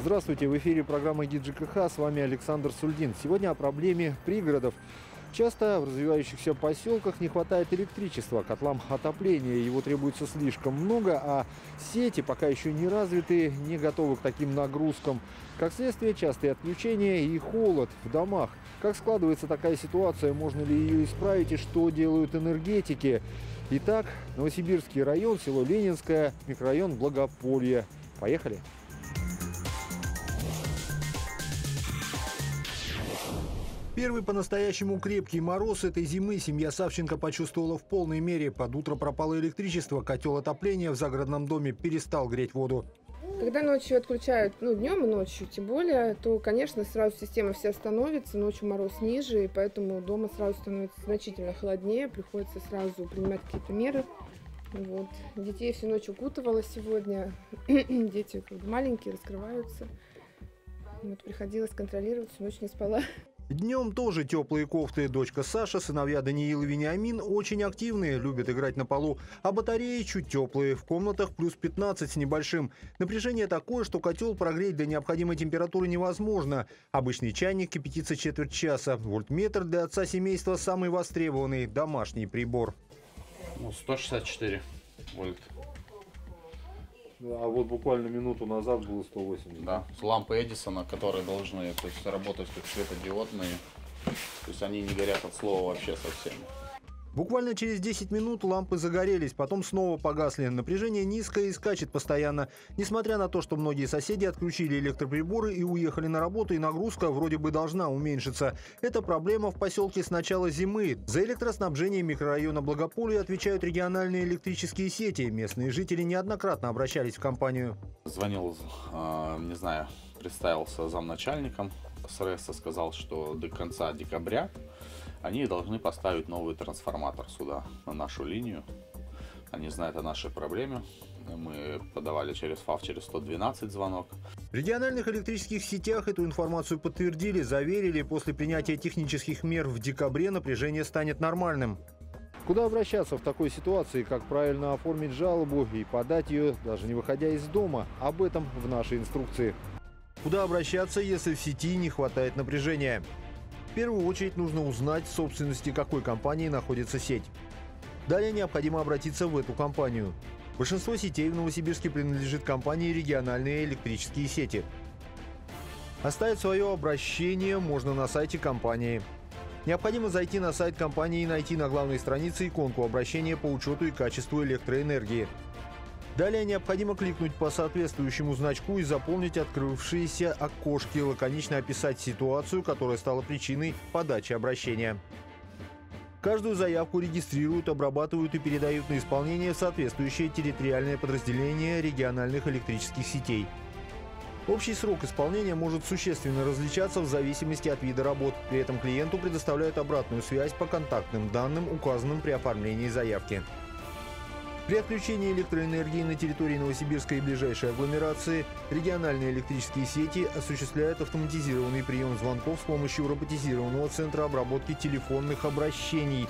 Здравствуйте, в эфире программы «Гид ЖКХ», с вами Александр Сульдин. Сегодня о проблеме пригородов. Часто в развивающихся поселках не хватает электричества, котлам отопления, его требуется слишком много, а сети, пока еще не развитые, не готовы к таким нагрузкам. Как следствие, частые отключения и холод в домах. Как складывается такая ситуация, можно ли ее исправить и что делают энергетики? Итак, Новосибирский район, село Ленинское, микрорайон Благополье. Поехали! Первый по-настоящему крепкий мороз этой зимы семья Савченко почувствовала в полной мере. Под утро пропало электричество, котел отопления в загородном доме перестал греть воду. Когда ночью отключают, днем и ночью тем более, то, конечно, сразу система вся становится, ночью мороз ниже, и поэтому дома сразу становится значительно холоднее, приходится сразу принимать какие-то меры. Вот. Детей всю ночь укутывала сегодня, дети маленькие, раскрываются. Вот, приходилось контролировать, всю ночь не спала. Днем тоже теплые кофты. Дочка Саша, сыновья Даниил и Вениамин очень активные, любят играть на полу. А батареи чуть теплые. В комнатах плюс 15 с небольшим. Напряжение такое, что котел прогреть до необходимой температуры невозможно. Обычный чайник кипятится четверть часа. Вольтметр для отца семейства самый востребованный домашний прибор. 164 вольт. А вот буквально минуту назад было 180. Да, с лампы Эдисона, которые должны работать как светодиодные. То есть они не горят от слова вообще совсем. Буквально через 10 минут лампы загорелись, потом снова погасли. Напряжение низкое и скачет постоянно. Несмотря на то, что многие соседи отключили электроприборы и уехали на работу, и нагрузка вроде бы должна уменьшиться. Это проблема в поселке с начала зимы. За электроснабжение микрорайона Благополье отвечают региональные электрические сети. Местные жители неоднократно обращались в компанию. Звонил, не знаю, представился замначальником СРС, сказал, что до конца декабря они должны поставить новый трансформатор сюда, на нашу линию. Они знают о нашей проблеме. Мы подавали через ФАВ, через 112 звонок. В региональных электрических сетях эту информацию подтвердили, заверили, после принятия технических мер в декабре напряжение станет нормальным. Куда обращаться в такой ситуации, как правильно оформить жалобу и подать ее, даже не выходя из дома? Об этом в нашей инструкции. Куда обращаться, если в сети не хватает напряжения? В первую очередь нужно узнать, в собственности какой компании находится сеть. Далее необходимо обратиться в эту компанию. Большинство сетей в Новосибирске принадлежит компании «Региональные электрические сети». Оставить свое обращение можно на сайте компании. Необходимо зайти на сайт компании и найти на главной странице иконку обращения по учету и качеству электроэнергии. Далее необходимо кликнуть по соответствующему значку и заполнить открывшиеся окошки, лаконично описать ситуацию, которая стала причиной подачи обращения. Каждую заявку регистрируют, обрабатывают и передают на исполнение в соответствующее территориальное подразделение региональных электрических сетей. Общий срок исполнения может существенно различаться в зависимости от вида работ. При этом клиенту предоставляют обратную связь по контактным данным, указанным при оформлении заявки. При отключении электроэнергии на территории Новосибирска и ближайшей агломерации региональные электрические сети осуществляют автоматизированный прием звонков с помощью роботизированного центра обработки телефонных обращений.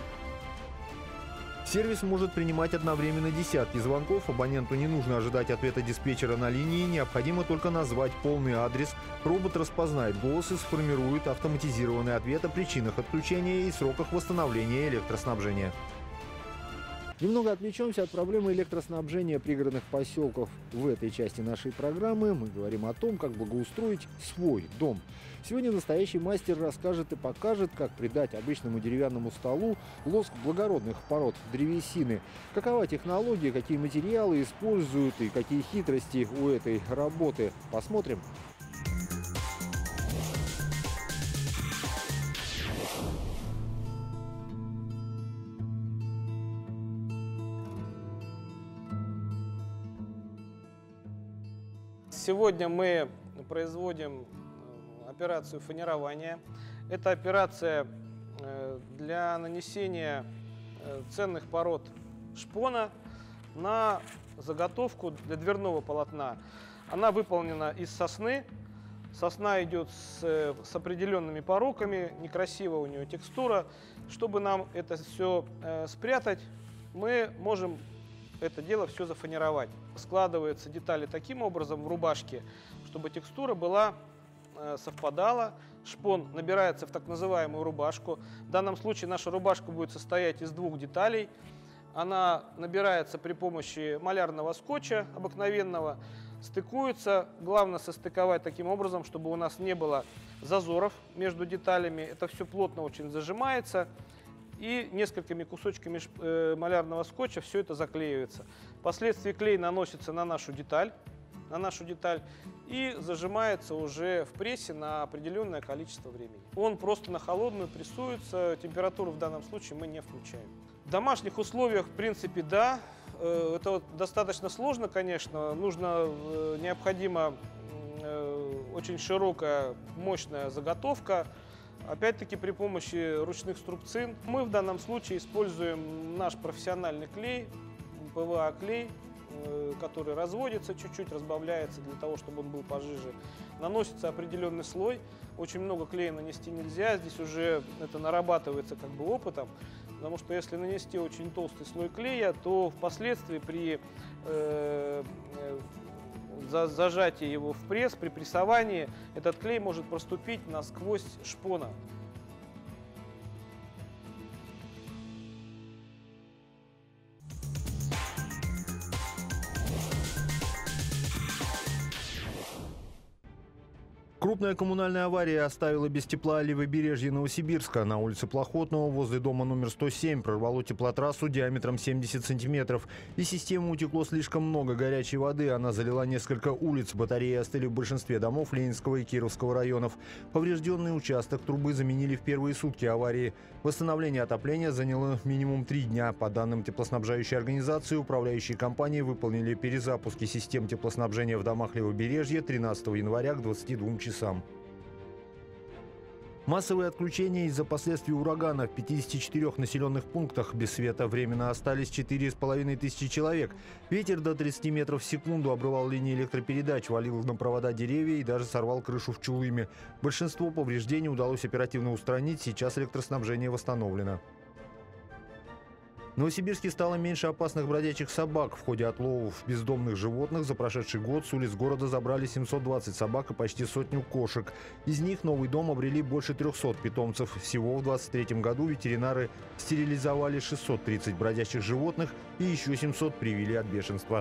Сервис может принимать одновременно десятки звонков. Абоненту не нужно ожидать ответа диспетчера на линии, необходимо только назвать полный адрес. Робот распознает голос и сформирует автоматизированный ответ о причинах отключения и сроках восстановления электроснабжения. Немного отвлечемся от проблемы электроснабжения пригородных поселков. В этой части нашей программы мы говорим о том, как благоустроить свой дом. Сегодня настоящий мастер расскажет и покажет, как придать обычному деревянному столу лоск благородных пород древесины. Какова технология, какие материалы используют и какие хитрости у этой работы. Посмотрим. Сегодня мы производим операцию фанерования. Это операция для нанесения ценных пород шпона на заготовку для дверного полотна. Она выполнена из сосны. Сосна идет с определенными пороками, некрасивая у нее текстура. Чтобы нам это все спрятать, мы можем это дело все зафанеровать. Складываются детали таким образом в рубашке, чтобы текстура была совпадала. Шпон набирается в так называемую рубашку. В данном случае наша рубашка будет состоять из двух деталей. Она набирается при помощи малярного скотча обыкновенного, стыкуется. Главное состыковать таким образом, чтобы у нас не было зазоров между деталями. Это все плотно очень зажимается. И несколькими кусочками малярного скотча все это заклеивается. Впоследствии клей наносится на нашу деталь и зажимается уже в прессе на определенное количество времени. Он просто на холодную прессуется, температуру в данном случае мы не включаем. В домашних условиях, в принципе, да, это достаточно сложно, конечно, необходима очень широкая, мощная заготовка, опять-таки при помощи ручных струбцин. Мы в данном случае используем наш профессиональный клей, ПВА-клей, который разводится чуть-чуть, разбавляется для того, чтобы он был пожиже. Наносится определенный слой. Очень много клея нанести нельзя. Здесь уже это нарабатывается как бы опытом. Потому что если нанести очень толстый слой клея, то впоследствии при зажатии его в пресс, при прессовании, этот клей может проступить насквозь шпона. Крупная коммунальная авария оставила без тепла левобережье Новосибирска. На улице Плохотного возле дома номер 107 прорвало теплотрассу диаметром 70 сантиметров. Из системы утекло слишком много горячей воды. Она залила несколько улиц. Батареи остыли в большинстве домов Ленинского и Кировского районов. Поврежденный участок трубы заменили в первые сутки аварии. Восстановление отопления заняло минимум 3 дня. По данным теплоснабжающей организации, управляющие компании выполнили перезапуски систем теплоснабжения в домах левобережья 13 января к 22 часам. Массовые отключения из-за последствий урагана в 54 населенных пунктах. Без света временно остались 4500 человек. Ветер до 30 метров в секунду обрывал линии электропередач, валил на провода деревья и даже сорвал крышу в Чулыме. Большинство повреждений удалось оперативно устранить. Сейчас электроснабжение восстановлено. В Новосибирске стало меньше опасных бродячих собак. В ходе отловов бездомных животных за прошедший год с улиц города забрали 720 собак и почти 100 кошек. Из них новый дом обрели больше 300 питомцев. Всего в 2023 году ветеринары стерилизовали 630 бродячих животных и еще 700 привили от бешенства.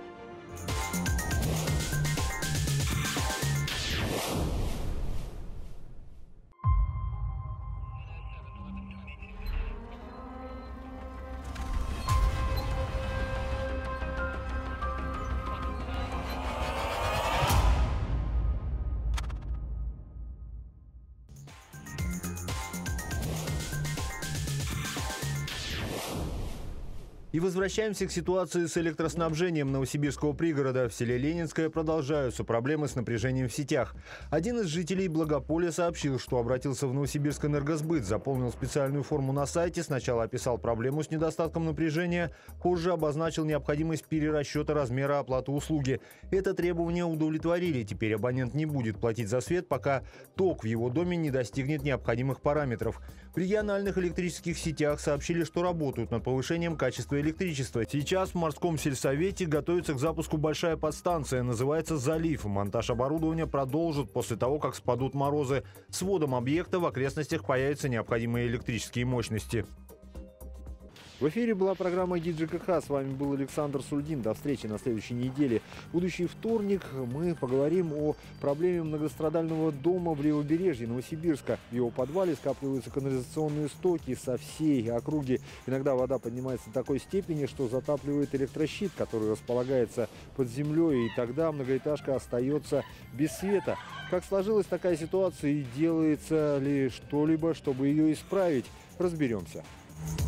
И возвращаемся к ситуации с электроснабжением новосибирского пригорода. В селе Ленинское продолжаются проблемы с напряжением в сетях. Один из жителей Благополя сообщил, что обратился в Новосибирскэнергосбыт, заполнил специальную форму на сайте, сначала описал проблему с недостатком напряжения, позже обозначил необходимость перерасчета размера оплаты услуги. Это требование удовлетворили. Теперь абонент не будет платить за свет, пока ток в его доме не достигнет необходимых параметров. В региональных электрических сетях сообщили, что работают над повышением качества электричества. Сейчас в морском сельсовете готовится к запуску большая подстанция, называется «Залив». Монтаж оборудования продолжат после того, как спадут морозы. С вводом объекта в окрестностях появятся необходимые электрические мощности. В эфире была программа «Гид ЖКХ». С вами был Александр Сульдин. До встречи на следующей неделе. В будущий вторник мы поговорим о проблеме многострадального дома в левобережье Новосибирска. В его подвале скапливаются канализационные стоки со всей округи. Иногда вода поднимается до такой степени, что затапливает электрощит, который располагается под землей. И тогда многоэтажка остается без света. Как сложилась такая ситуация и делается ли что-либо, чтобы ее исправить? Разберемся.